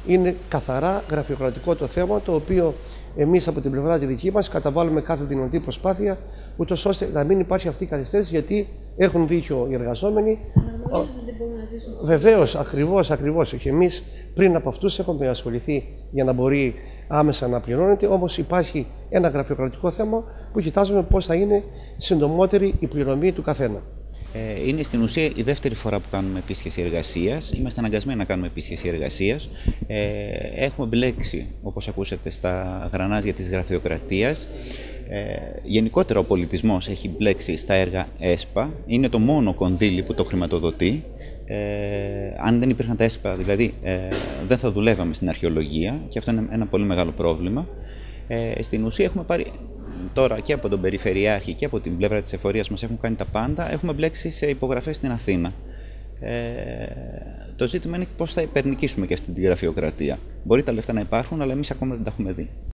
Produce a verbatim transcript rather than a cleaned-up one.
Είναι καθαρά γραφειοκρατικό το θέμα, το οποίο εμείς από την πλευρά τη δική μας καταβάλουμε κάθε δυνατή προσπάθεια, ούτως ώστε να μην υπάρχει αυτή η καθυστέρηση, γιατί έχουν δίκιο οι εργαζόμενοι. Βεβαίως, ακριβώς, ακριβώς. Και εμείς πριν από αυτούς έχουμε ασχοληθεί για να μπορεί άμεσα να πληρώνεται, όμως υπάρχει ένα γραφειοκρατικό θέμα που κοιτάζουμε πώς θα είναι συντομότερη η πληρωμή του καθένα. Είναι στην ουσία η δεύτερη φορά που κάνουμε επίσκεψη εργασίας. Είμαστε αναγκασμένοι να κάνουμε επίσκεψη εργασίας. Έχουμε μπλέξει, όπως ακούσατε, στα γρανάζια της γραφειοκρατίας. Γενικότερα ο πολιτισμός έχει μπλέξει στα έργα ΕΣΠΑ. Είναι το μόνο κονδύλι που το χρηματοδοτεί. Ε, αν δεν υπήρχαν τα ΕΣΠΑ, δηλαδή, ε, δεν θα δουλεύαμε στην αρχαιολογία, και αυτό είναι ένα πολύ μεγάλο πρόβλημα. Ε, στην ουσία έχουμε πάρει τώρα και από τον Περιφερειάρχη και από την πλευρά της εφορίας μας, έχουν κάνει τα πάντα. Έχουμε μπλέξει σε υπογραφές στην Αθήνα. Ε, το ζήτημα είναι πώς θα υπερνικήσουμε και αυτή την γραφειοκρατία. Μπορεί τα λεφτά να υπάρχουν, αλλά εμείς ακόμα δεν τα έχουμε δει.